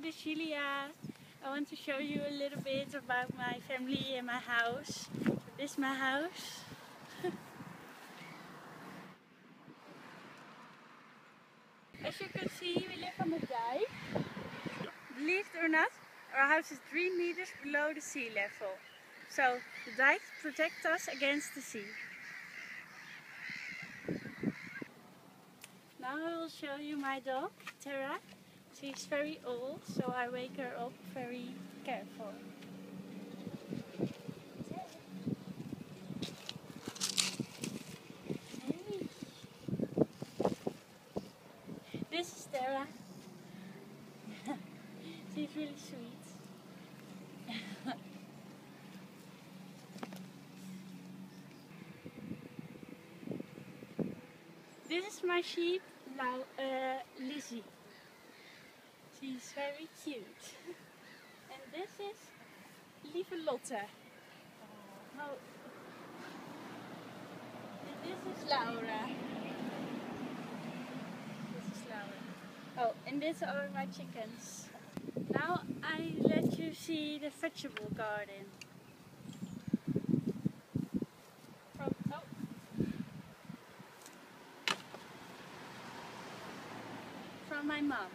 is Julia. I want to show you a little bit about my family and my house. This is my house. As you can see, we live on the dike. Believe it or not, our house is 3 meters below the sea level. So the dike protects us against the sea. Now I will show you my dog, Tara. She's very old, so I wake her up very careful. Hey. This is Tara. She's really sweet. This is my sheep, Lizzie. She's very cute. And this is Lieve Lotte. Oh. And this is Laura. This is Laura. Oh, and these are my chickens. Now I let you see the vegetable garden. From my mom.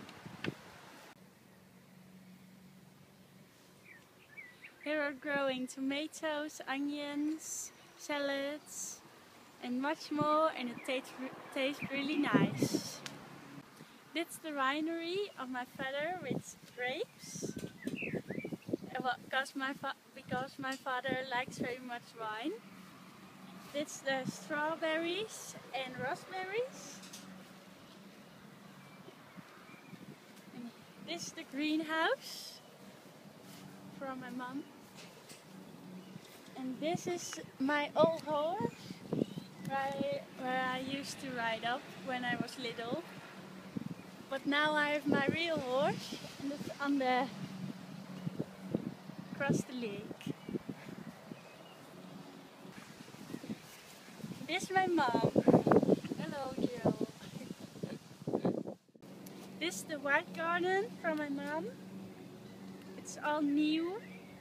Here are growing tomatoes, onions, salads and much more, and it tastes really nice. This is the winery of my father with grapes. Because my father likes very much wine. This is the strawberries and raspberries. And this is the greenhouse from my mom. And this is my old horse where I used to ride up when I was little. But now I have my real horse and it's across the lake. This is my mom. Hello, Jill. This is the white garden from my mom. It's all new.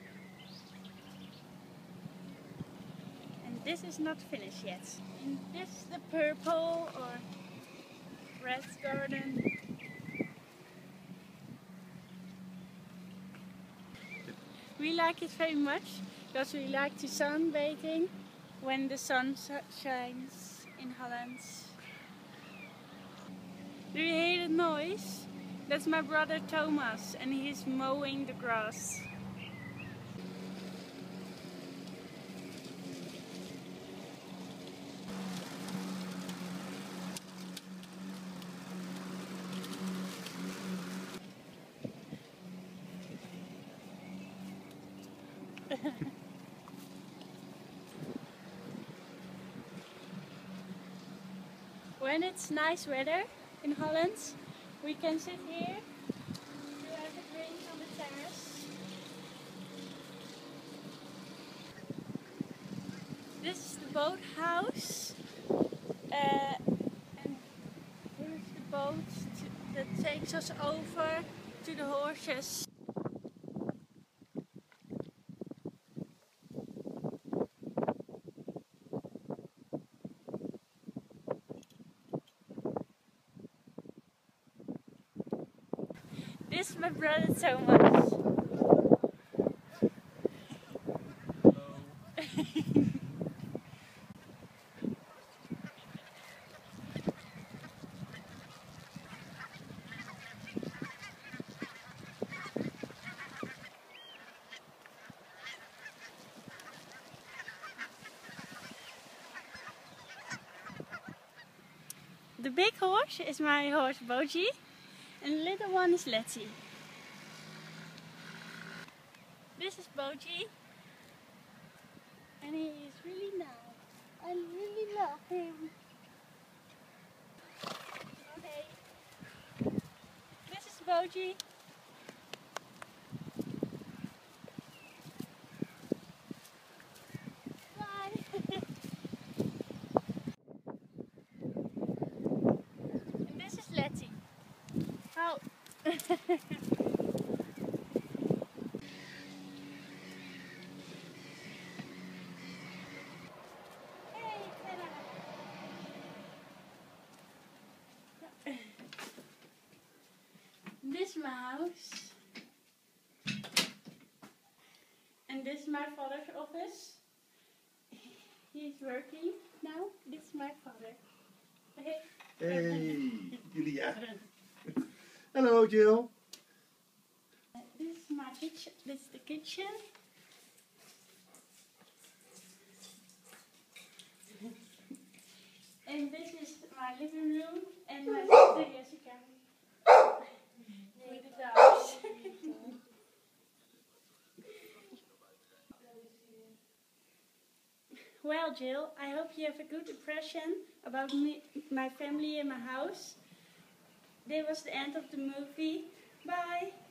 And this is not finished yet. And this is the purple or red garden. We like it very much because we like to sunbathing when the sun shines in Holland. Do you hear the noise? That's my brother Thomas and he's mowing the grass. When it's nice weather in Holland, we can sit here to have a drink on the terrace. This is the boathouse, and here's the boat that takes us over to the horses. This is my brother Thomas. The big horse is my horse Boji and the little one is Letty. This is Boji and he is really nice. I really love him. Okay. This is Boji. And this is Letty. Oh. is my house. And this is my father's office. He's working now. This is my father. Hey, Julia. Hello, Jill. This is my kitchen. This is the kitchen. And this is my living room and my sister Jessica. With the dogs. Well, Jill, I hope you have a good impression about me, my family and my house. This was the end of the movie. Bye!